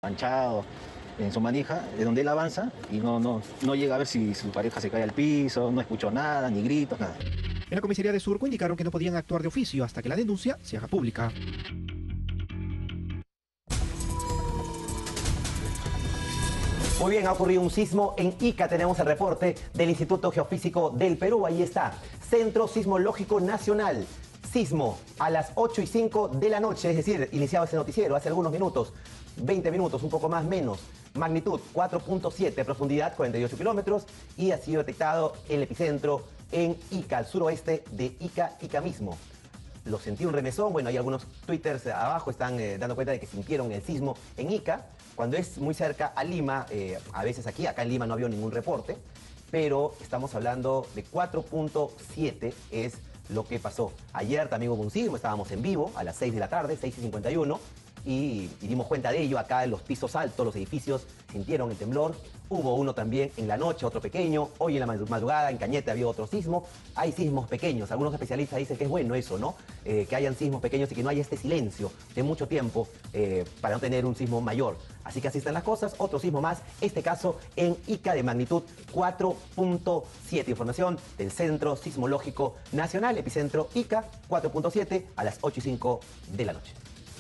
manchado en su manija, de donde él avanza y no llega a ver si su pareja se cae al piso, no escuchó nada, ni gritos, nada. En la comisaría de Surco indicaron que no podían actuar de oficio hasta que la denuncia se haga pública. Muy bien, ha ocurrido un sismo en Ica. Tenemos el reporte del Instituto Geofísico del Perú. Ahí está, Centro Sismológico Nacional. Sismo a las 8:05 de la noche, es decir, iniciaba ese noticiero hace algunos minutos, 20 minutos, un poco más menos. Magnitud 4.7, profundidad 48 kilómetros y ha sido detectado el epicentro en Ica, al suroeste de Ica mismo. Lo sentí un remesón. Bueno, hay algunos twitters abajo, están dando cuenta de que sintieron el sismo en Ica. Cuando es muy cerca a Lima, a veces acá en Lima no había ningún reporte, pero estamos hablando de 4.7 es lo que pasó. Ayer también hubo un sismo, estábamos en vivo a las 6 de la tarde, 6:51, y dimos cuenta de ello. Acá en los pisos altos, los edificios sintieron el temblor. Hubo uno también en la noche, otro pequeño. Hoy en la madrugada en Cañete había otro sismo. Hay sismos pequeños. Algunos especialistas dicen que es bueno eso, ¿no? Que hayan sismos pequeños y que no haya este silencio de mucho tiempo para no tener un sismo mayor. Así que así están las cosas. Otro sismo más, este caso en Ica de magnitud 4.7. Información del Centro Sismológico Nacional, epicentro Ica 4.7 a las 8:05 de la noche.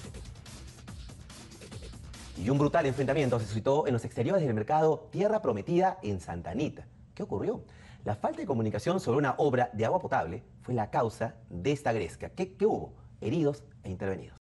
Y un brutal enfrentamiento se suscitó en los exteriores del mercado Tierra Prometida en Santa Anita. ¿Qué ocurrió? La falta de comunicación sobre una obra de agua potable fue la causa de esta gresca. ¿Qué hubo? Heridos e intervenidos.